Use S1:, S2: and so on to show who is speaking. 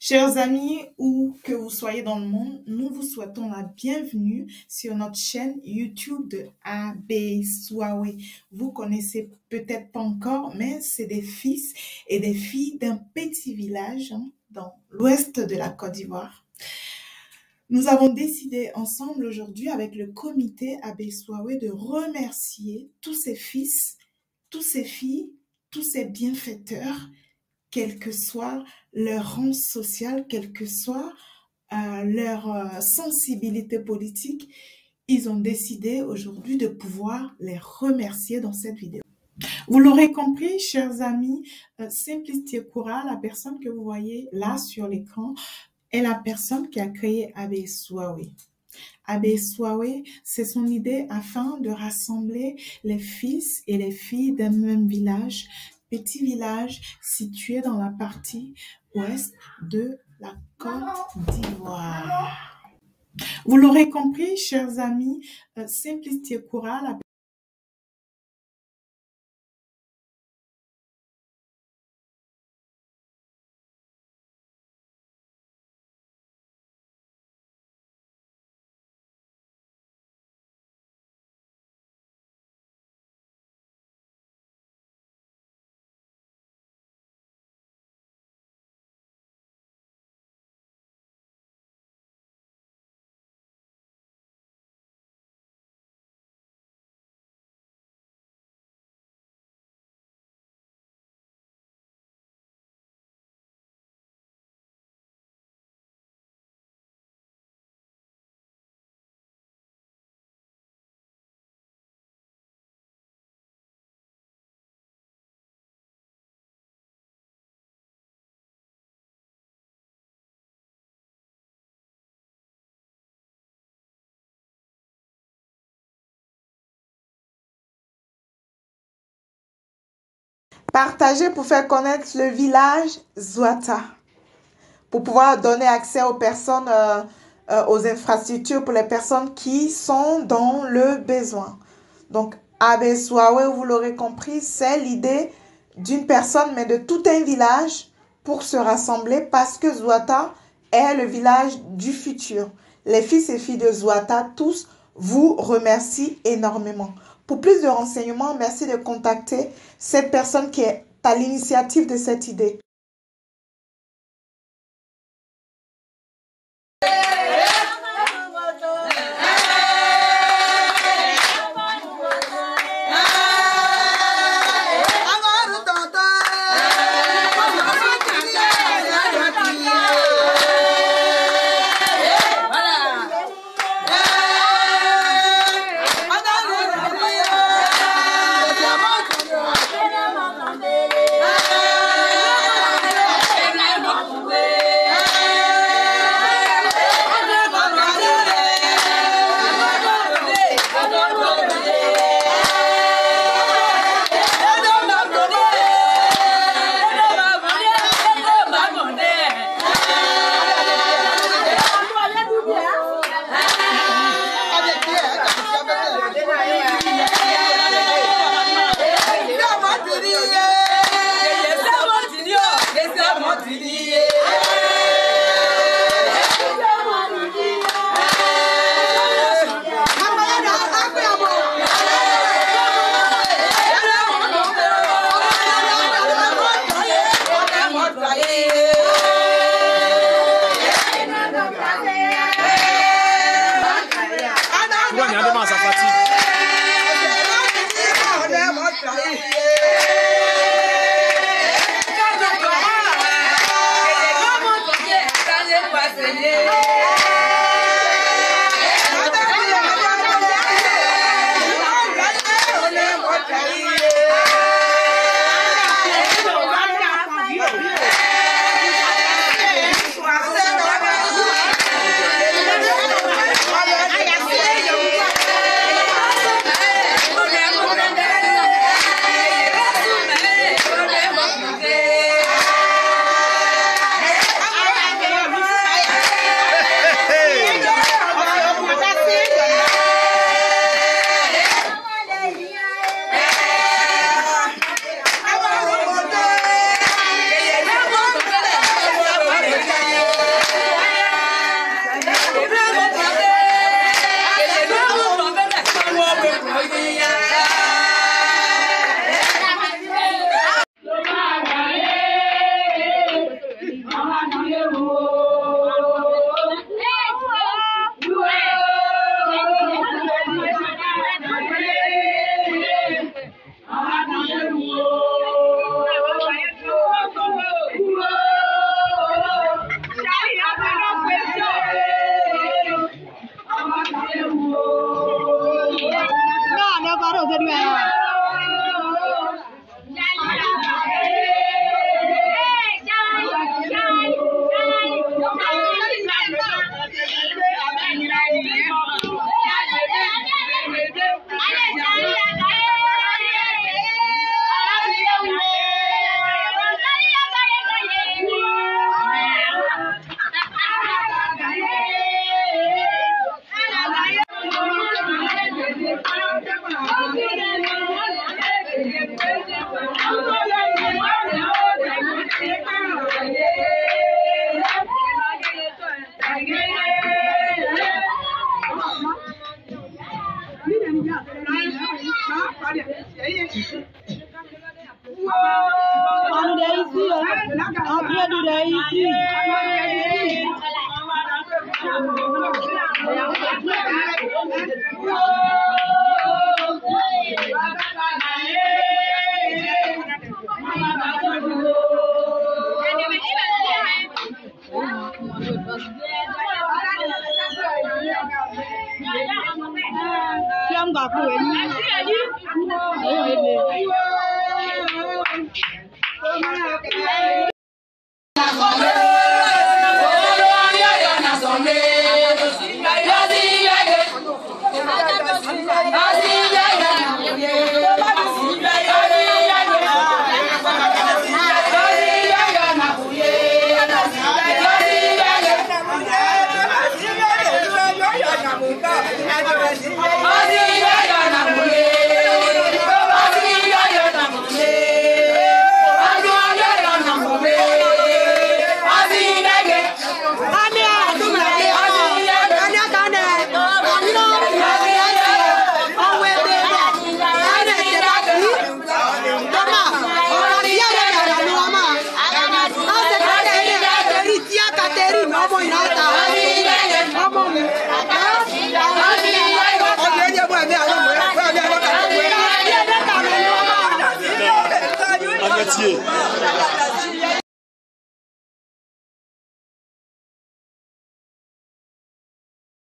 S1: Chers amis, où que vous soyez dans le monde, nous vous souhaitons la bienvenue sur notre chaîne YouTube de Abeswawe. Vous connaissez peut-être pas encore, mais c'est des fils et des filles d'un petit village dans l'ouest de la Côte d'Ivoire. Nous avons décidé ensemble aujourd'hui avec le comité Abeswawe de remercier tous ces fils, tous ces filles, tous ces bienfaiteurs, quel que soit leur rang social, quelle que soit leur sensibilité politique, ils ont décidé aujourd'hui de pouvoir les remercier dans cette vidéo. Vous l'aurez compris, chers amis, Simplicity Ekura, la personne que vous voyez là sur l'écran, est la personne qui a créé Abeswawe. Abeswawe, c'est son idée afin de rassembler les fils et les filles d'un même village, petit village situé dans la partie ouest de la Côte d'Ivoire. Vous l'aurez compris, chers amis, Simplicity Ekura, la Partager pour faire connaître le village Zwata, pour pouvoir donner accès aux personnes, aux infrastructures pour les personnes qui sont dans le besoin. Donc, Abeswawe, vous l'aurez compris, c'est l'idée d'une personne, mais de tout un village pour se rassembler parce que Zwata est le village du futur. Les fils et filles de Zwata, tous, vous remercient énormément. Pour plus de renseignements, merci de contacter cette personne qui est à l'initiative de cette idée.
S2: Siam gak kue ini.